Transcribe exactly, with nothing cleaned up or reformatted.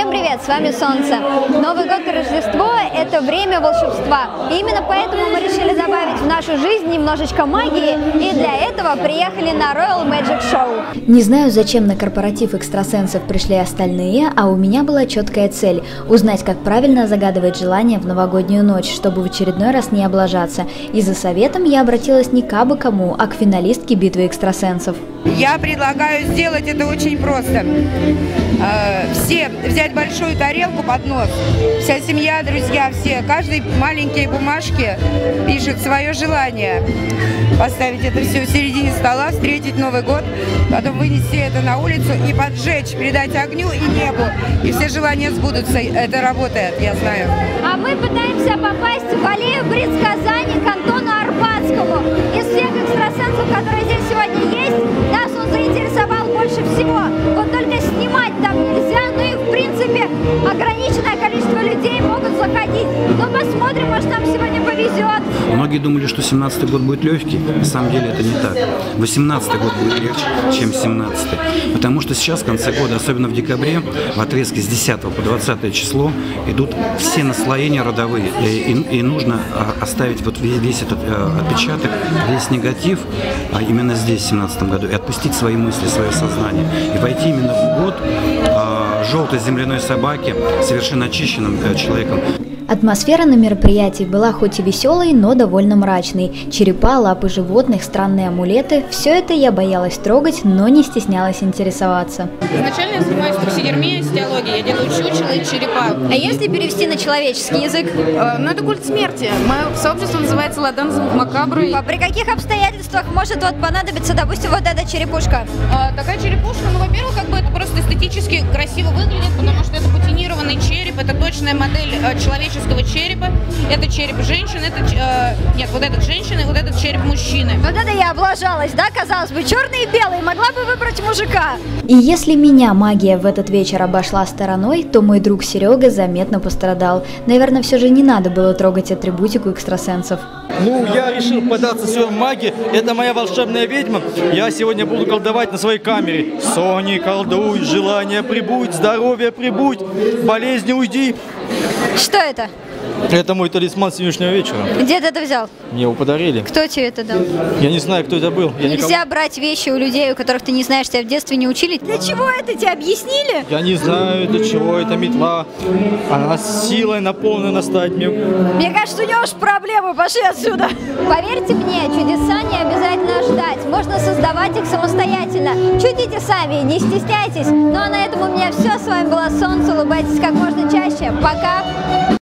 Всем привет, с вами Солнце. Новый год и Рождество – это время волшебства. И именно поэтому мы решили добавить в нашу жизнь немножечко магии, и для этого приехали на Royal Magic Show. Не знаю, зачем на корпоратив экстрасенсов пришли остальные, а у меня была четкая цель – узнать, как правильно загадывать желание в новогоднюю ночь, чтобы в очередной раз не облажаться. И за советом я обратилась не к абы кому, а к финалистке битвы экстрасенсов. Я предлагаю сделать это очень просто. Все взять большую тарелку, поднос, вся семья, друзья, все, каждый маленькие бумажки пишет свое желание. Поставить это все в середине стола, встретить Новый год, потом вынести это на улицу и поджечь, передать огню и небу. И все желания сбудутся. Это работает, я знаю. А мы пытаемся попасть в аллею предсказаний к Антону Арбатскому. Из всех экстрасенсов, которые здесь сегодня есть, нас он заинтересовал больше всего. Вот только снимать там нельзя, ну и в принципе ограниченное количество людей могут заходить. Но посмотрим, может нам сегодня повезет. Многие думали, что семнадцатый год будет легкий. На самом деле это не так. восемнадцатый год будет легче, чем семнадцатый. Потому что сейчас, в конце года, особенно в декабре, в отрезке с десятого по двадцатое число, идут все наслоения родовые. И, и, и нужно оставить вот весь этот отпечаток, весь негатив, а именно здесь, в семнадцатом году, и отпустить свои мысли, свое сознание. И войти именно в год а, желтой земляной собаки, совершенно очищенным человеком. Атмосфера на мероприятии была хоть и веселой, но довольно мрачной. Черепа, лапы животных, странные амулеты – все это я боялась трогать, но не стеснялась интересоваться. Изначально я занимаюсь таксидермией, стеологией, я делаю чучело и черепа. А если перевести на человеческий язык? Э, ну это культ смерти. Мое сообщество называется Ладанза Макабры. А при каких обстоятельствах может вот понадобиться, допустим, вот эта черепушка? Э, такая черепушка, ну во-первых, как бы это просто эстетически красиво выглядит, потому что это патинированный череп, это точная модель э, человеческого черепа. Это череп женщины, это э, нет, вот этот женщины, вот этот череп мужчины. Вот это я облажалась, да? Казалось бы, черный и белый, могла бы выбрать мужика. И если меня магия в этот вечер обошла стороной, то мой друг Серега заметно пострадал. Наверное, все же не надо было трогать атрибутику экстрасенсов. Ну, я решил податься в свою магию. Это моя волшебная ведьма. Я сегодня буду колдовать на своей камере. Сони, колдуй, желание прибудь, здоровье прибудь, болезни уйди. Что это? Это мой талисман сегодняшнего вечера. Где ты это взял? Мне его подарили. Кто тебе это дал? Я не знаю, кто это был. Я Нельзя никого... брать вещи у людей, у которых ты не знаешь, тебя в детстве не учили. Для чего это тебе объяснили? Я не знаю, для чего эта метла. Она силой наполнена стать мне. Мне кажется, у него уж проблемы, пошли отсюда. Поверьте мне, чудеса не обязательно ждать. Можно создавать их самостоятельно. Чудите сами, не стесняйтесь. Ну а на этом у меня все. С вами была Солнце. Улыбайтесь как можно чаще. Пока.